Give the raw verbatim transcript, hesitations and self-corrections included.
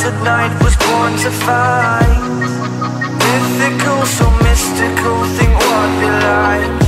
clouds at night was born to fight. Mythical, so mystical, think what you like.